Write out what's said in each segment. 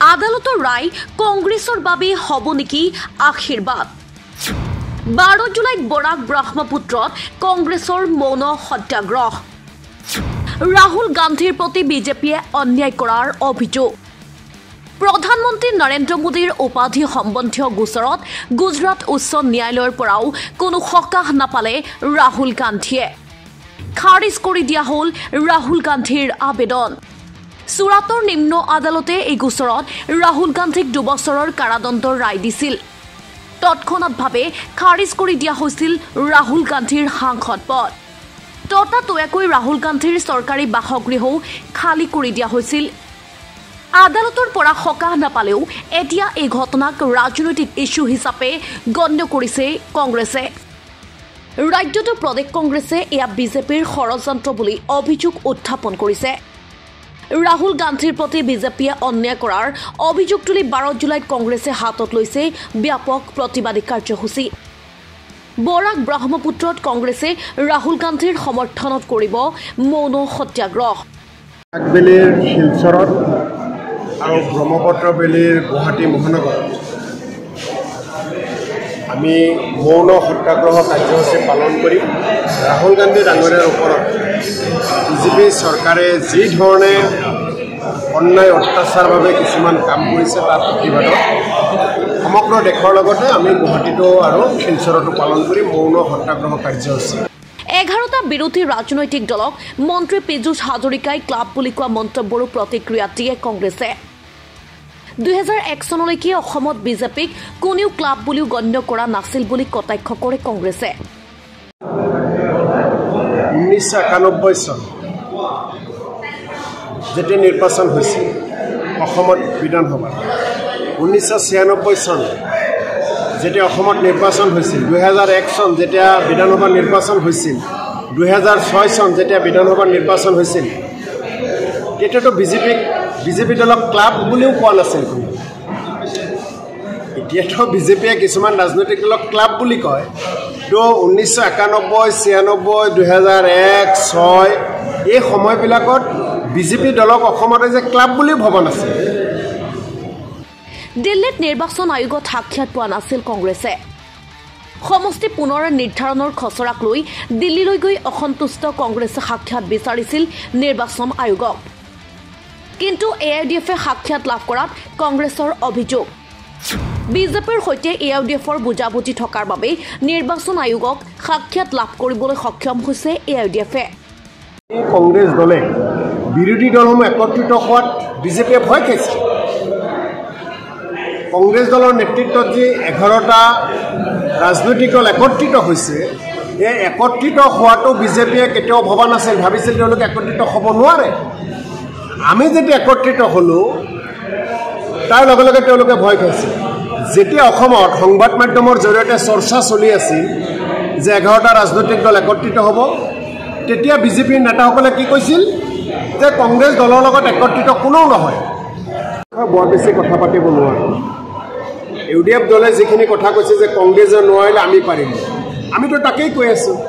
আদালতৰ ৰায় কংগ্ৰেছৰ বাবে হ'ব নেকি আশীৰ্বাদ 12 জুলাইত বৰাক ব্ৰহ্মপুত্ৰত কংগ্ৰেছৰ মৌন সত্যাগ্ৰহ ৰাহুল গান্ধীৰ প্ৰতি বিজেপিয়ে অন্যায় কৰাৰ অভিযোগ প্ৰধানমন্ত্ৰী নৰেন্দ্ৰ মোদীৰ উপাধি সম্বন্ধীয় গোচৰত গুজৰাট উচ্চ ন্যায়ালয়ৰ পৰাও কোনো সকাহ নাপালে ৰাহুল গান্ধীয়ে খাৰিজ কৰি দিয়া হ'ল ৰাহুল গান্ধীৰ আবেদন সুৰাটৰ নিম্ন আদালতে এই গোচৰত ৰাহুল গান্ধীক 2 বছৰৰ কাৰাদণ্ডৰ ৰায় দিছিল তৎক্ষণাৎভাৱে খাৰিজ কৰি দিয়া হৈছিল ৰাহুল গান্ধীৰ সাংসদ পদ ততাতৈয়াকৈ ৰাহুল গান্ধীৰ চৰকাৰী বাসগৃহও খালী কৰি দিয়া হৈছিল আদালতৰ পৰা সকাহ নাপালেও এতিয়া এই ঘটনাক ৰাজনৈতিক ইস্যু হিচাপে গণ্য কৰিছে কংগ্ৰেছে ৰাজ্যটো প্ৰদেশ কংগ্ৰেছে এয়া বিজেপিৰ ষড়যন্ত্ৰ বুলি অভিযোগ উত্থাপন কৰিছে ৰাহুল গান্ধীৰ প্ৰতি বিজেপিয়ে অন্যায় কৰাৰ অভিযোগ তুলি 12 জুলাইত কংগ্ৰেছে হাতত লৈছে ব্যাপক প্ৰতিবাদী কাৰ্যসূচী বৰাক ব্ৰহ্মপুত্ৰত কংগ্ৰেছে ৰাহুল গান্ধীৰ সমৰ্থনত কৰিব মৌন সত্যাগ্ৰহ আগবেলিৰ শিলচৰত আৰু ব্ৰহ্মপুত্ৰ বেলিৰ গুৱাহাটী মহানগৰত আমি মৌন সত্যাগ্ৰহ কাৰ্যসূচী পালন কৰি ৰাহুল গান্ধী ডাঙৰীয়াৰ ওপৰত বিজেপি চৰকাৰে যি ধৰণে অন্যায় অত্যাচাৰৰ বাবে কিছুমান কাম কৰিছে তাৰ প্ৰতিবাদত সমগ্ৰ দেশৰ লগতে আমি গুৱাহাটীতো আৰু শিলচৰতো পালন কৰি মৌন সত্যাগ্ৰহ কাৰ্যসূচী 11টা বিৰোধী ৰাজনৈতিক দলক মন্ত্ৰী পীযুষ হাজৰিকাই ক্লাব বুলি কোৱা মন্তব্যৰো প্ৰতিক্ৰিয়া দিয়ে কংগ্ৰেছে 2001 চনলৈকে অসমত বিজেপিক কোনেও ক্লাব বুলিও গণ্য কৰা নাছিল বুলি কটাক্ষ কৰে কংগ্ৰেছে 1991 চন যেতিয়া নিৰ্বাচন হৈছিল অসমত বিধানসভা 1996 চন যেতিয়া অসমত নিৰ্বাচন হৈছিল 2001 চন যেতিয়া বিধানসভা নিৰ্বাচন হৈছিল 2006 চন যেতিয়া বিধানসভা নিৰ্বাচন হৈছিল তেতিয়াতো বিজেপি দলক ক্লাব বুলিও কোৱা নাছিল কোনো এতিয়াতো বিজেপিয়ে কিছুমান ৰাজনৈতিক দলক ক্লাব বুলি কয় তো 1991 96 2001 6 এই সময়বিলাকত বিজেপি দলক অসমত যে ক্লাব বুলি ভবা নাছিল দিল্লীত নিৰ্বাচন আয়োগত সাক্ষাৎ পোৱা নাছিল কংগ্ৰেছে সমষ্টি পুনৰ নিৰ্ধাৰণৰ খচৰাক লৈ দিল্লীলৈ গৈ অসন্তুষ্ট কংগ্ৰেছে সাক্ষাৎ বিচাৰিছিল নিৰ্বাচন আয়োগক কিন্তু এআইডিএফে সাক্ষাৎ লাভ কৰাত কংগ্ৰেছৰ অভিযোগ বিজেপিৰ সৈতে এআইডিএফৰ বুজাবুজি থকাৰ বাবে নিৰ্বাচন আয়োগক সাক্ষাৎ লাভ কৰিবলৈ সক্ষম হৈছে এআইডিএফে কংগ্ৰেছ দলে বিৰোধী দলসমূহ একত্ৰিত হোৱাত বিজেপিয়ে ভয় খাইছে কংগ্ৰেছ দলৰ নেতৃত্বত যি 11টা ৰাজনৈতিক দল একত্ৰিত হৈছে এই একত্ৰিত হোৱাটো বিজেপিয়ে কেতিয়াও ভবা নাছিল ভাবিছিল তেওঁলোকে একত্ৰিত হ'ব নোৱাৰে আমি যেতিয়া একত্ৰিত হ'লো তাৰ লগে লগে তেওঁলোকে ভয় খাইছে যেতিয়া অসমত সংবাদ মাধ্যমৰ জৰিয়তে চৰ্চা চলি আছিল যে 11টা ৰাজনৈতিক দল একত্ৰিত হ'ব তেতিয়া বিজেপিৰ নেতাসকলে কি কৈছিল যে কংগ্ৰেছ দলৰ লগত একত্ৰিত কোনেও নহয় বৰ বেছি কথা পাতিব নোৱাৰে ইউডিএফ দলে যিখিনি কথা কৈছে যে কংগ্ৰেছে নোৱাৰিলে আমি পাৰিম আমিতো তাকেই কৈ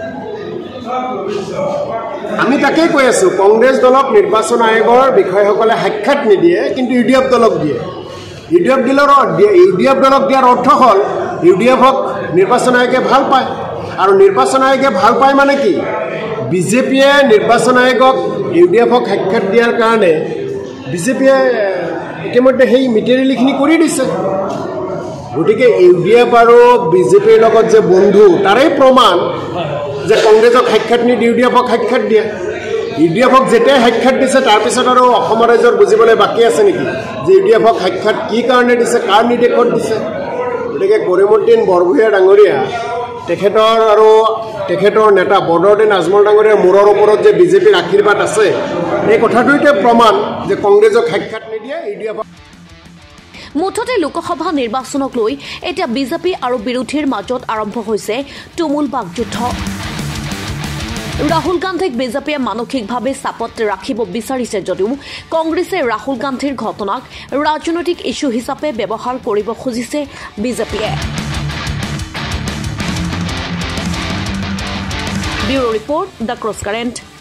আছো কংগ্ৰেছ দলক নিৰ্বাচন আয়োগৰ বিষয়সকলে সাক্ষাৎ নিদিয়ে কিন্তু ইউডিএফ দলক দিয়ে ইউডিএফ দলক দিয়াৰ অৰ্থ হ'ল ইউডিএফক নিৰ্বাচন আয়োগে ভাল পায় আৰু নিৰ্বাচন আয়োগে ভাল পায় মানে কি বিজেপিয়ে নিৰ্বাচন আয়োগক ইউডিএফক সাক্ষাৎ দিয়াৰ কাৰণে বিজেপিয়ে ইতিমধ্যে সেই মেটেৰিয়েলখিনি কৰি দিছে গতিকে ইউডিএফ আৰু বিজেপিৰ লগত যে বন্ধু তাৰেই প্ৰমাণ যে কংগ্ৰেছক সাক্ষাৎ নিদি ইউডিএফক সাক্ষাৎ দিয়ে ইউডিএফক যেতিয়াই সাক্ষাৎ দিছে তাৰপিছত আৰু অসম ৰাইজৰ বুজিবলৈ বাকী আছে নেকি যে ইউডিএফক সাক্ষাৎ কি কাৰণে দিছে কাৰ নিৰ্দেশত দিছে গতিকে কৰিমুদ্দিন বৰভূঞা ডাঙৰীয়া তেখেতৰ নেতা বদৰুদ্দিন আজমল ডাঙৰীয়াৰ মূৰৰ ওপৰত যে বিজেপিৰ আশীৰ্বাদ আছে এই কথাটোতে প্ৰমাণ যে কংগ্ৰেছক সাক্ষাৎ নিদিয়ে ইউডিএফক মুঠতে লোকসভা নিৰ্বাচনক লৈ এতিয়া বিজেপি আৰু বিৰোধীৰ মাজত আৰম্ভ হৈছে তুমুল বাকযুদ্ধ ৰাহুল গান্ধীক বিজেপিয়ে মানসিকভাৱে চাপত ৰাখিব বিচাৰিছে যদিও কংগ্ৰেছে ৰাহুল গান্ধীৰ ঘটনাক ৰাজনৈতিক ইস্যু হিচাপে ব্যৱহাৰ কৰিব খুজিছে বিজেপিয়ে bureau report the cross current